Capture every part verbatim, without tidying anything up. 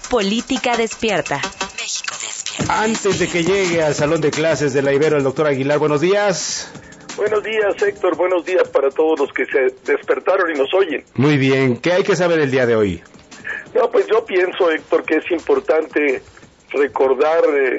Política Despierta. México Despierta. Antes de que llegue al salón de clases de la Ibero el doctor Aguilar, buenos días. Buenos días, Héctor. Buenos días para todos los que se despertaron y nos oyen. Muy bien. ¿Qué hay que saber el día de hoy? No, pues yo pienso, Héctor, que es importante recordar eh,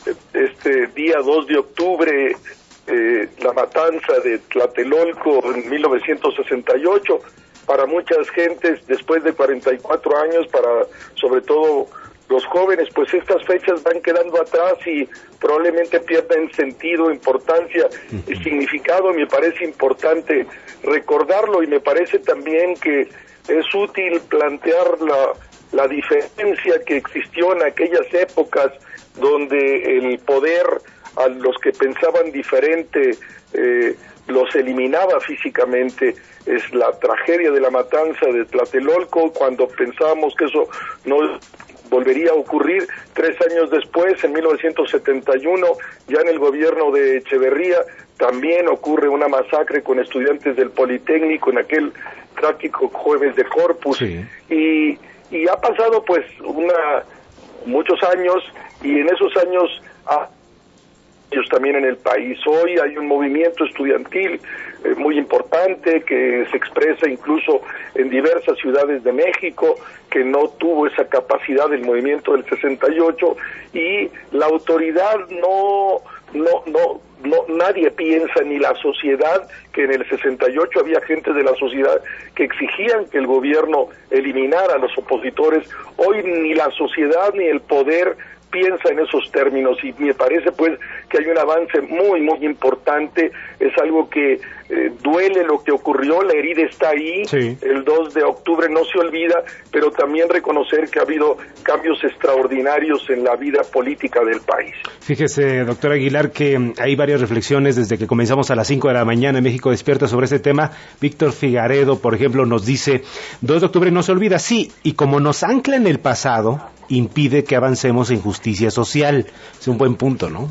este día dos de octubre, eh, la matanza de Tlatelolco en mil novecientos sesenta y ocho. Para muchas gentes, después de cuarenta y cuatro años, para sobre todo los jóvenes, pues estas fechas van quedando atrás y probablemente pierden sentido, importancia y significado. Me parece importante recordarlo y me parece también que es útil plantear la, la diferencia que existió en aquellas épocas donde el poder a los que pensaban diferente eh, los eliminaba físicamente. Es la tragedia de la matanza de Tlatelolco, cuando pensábamos que eso no volvería a ocurrir. Tres años después, en mil novecientos setenta y uno, ya en el gobierno de Echeverría, también ocurre una masacre con estudiantes del Politécnico en aquel trágico jueves de Corpus. Sí. Y, y ha pasado pues una muchos años, y en esos años ha también en el país. Hoy hay un movimiento estudiantil eh, muy importante que se expresa incluso en diversas ciudades de México, que no tuvo esa capacidad del movimiento del sesenta y ocho, y la autoridad no, no, no, no, nadie piensa, ni la sociedad, que en el sesenta y ocho había gente de la sociedad que exigían que el gobierno eliminara a los opositores. Hoy ni la sociedad ni el poder piensa en esos términos, y me parece pues que hay un avance muy muy importante. Es algo que eh, duele lo que ocurrió, la herida está ahí. Sí. El dos de octubre no se olvida, pero también reconocer que ha habido cambios extraordinarios en la vida política del país. Fíjese, doctor Aguilar, que hay varias reflexiones desde que comenzamos a las cinco de la mañana en México Despierta sobre este tema. Víctor Figaredo, por ejemplo, nos dice, dos de octubre no se olvida, sí, y como nos ancla en el pasado, impide que avancemos en justicia social. Es un buen punto, ¿no?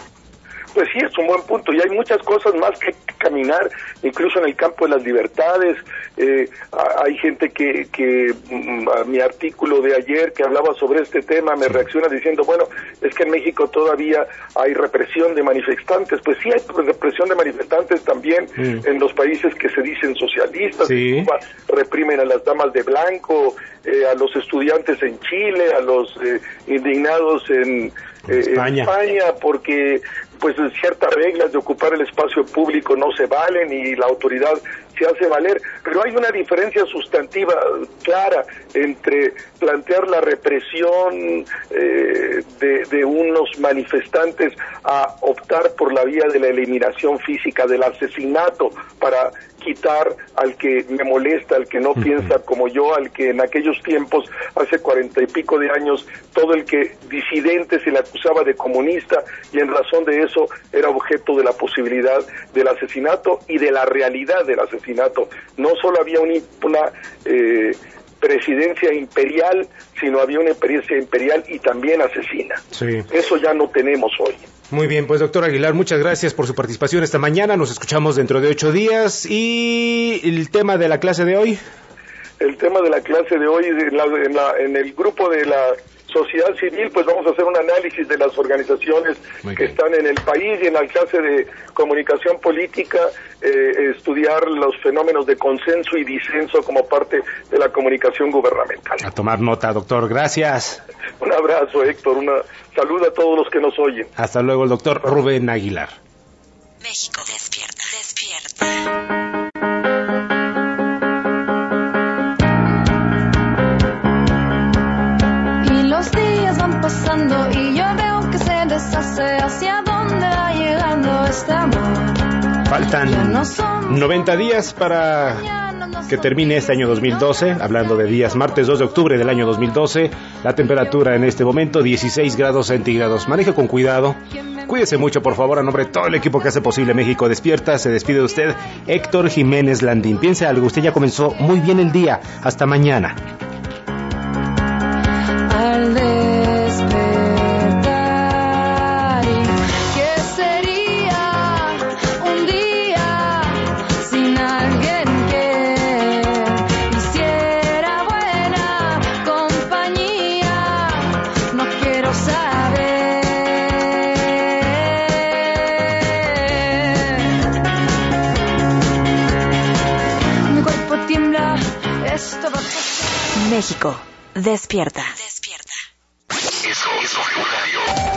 Pues sí, es un buen punto, y hay muchas cosas más que caminar, incluso en el campo de las libertades. Eh, hay gente que, que a mi artículo de ayer que hablaba sobre este tema me reacciona diciendo, bueno, es que en México todavía hay represión de manifestantes. Pues sí, hay represión de manifestantes también mm. en los países que se dicen socialistas. Sí. Reprimen a las damas de blanco, eh, a los estudiantes en Chile, a los eh, indignados en, eh, España. en España, porque pues ciertas reglas de ocupar el espacio público no se valen y la autoridad se hace valer. Pero hay una diferencia sustantiva clara entre plantear la represión eh, de, de unos manifestantes a optar por la vía de la eliminación física, del asesinato, para quitar al que me molesta, al que no piensa como yo, al que en aquellos tiempos, hace cuarenta y pico de años, todo el que disidente se le acusaba de comunista, y en razón de eso era objeto de la posibilidad del asesinato y de la realidad del asesinato. No solo había un, una eh, presidencia imperial, sino había una experiencia imperial y también asesina. Sí. Eso ya no tenemos hoy. Muy bien, pues doctor Aguilar, muchas gracias por su participación esta mañana. Nos escuchamos dentro de ocho días. ¿Y el tema de la clase de hoy? El tema de la clase de hoy, en, la, en, la, en el grupo de la sociedad civil, pues vamos a hacer un análisis de las organizaciones que están en el país, y en la clase de comunicación política eh, estudiar los fenómenos de consenso y disenso como parte de la comunicación gubernamental. A tomar nota, doctor. Gracias. Un abrazo, Héctor. Una saludo a todos los que nos oyen. Hasta luego, el doctor Rubén Aguilar. México despierta, despierta. Pasando y yo veo que se deshace. ¿Hacia dónde va llegando este amor? Faltan noventa días para que termine este año dos mil doce. Hablando de días, martes dos de octubre del año dos mil doce. La temperatura en este momento dieciséis grados centígrados. Maneje con cuidado. Cuídese mucho, por favor. A nombre de todo el equipo que hace posible México Despierta, se despide de usted Héctor Jiménez Landín. Piense algo, usted ya comenzó muy bien el día. Hasta mañana. Al compañía. tiembla, esto va a pasar. México, despierta. Despierta. Eso es W Radio.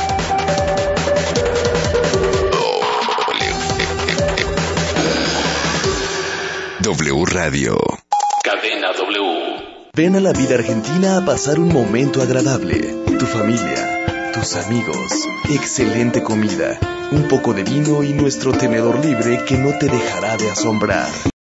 W Radio. Cadena W. Ven a la vida argentina a pasar un momento agradable. Tu familia, tus amigos, excelente comida, un poco de vino y nuestro tenedor libre que no te dejará de asombrar.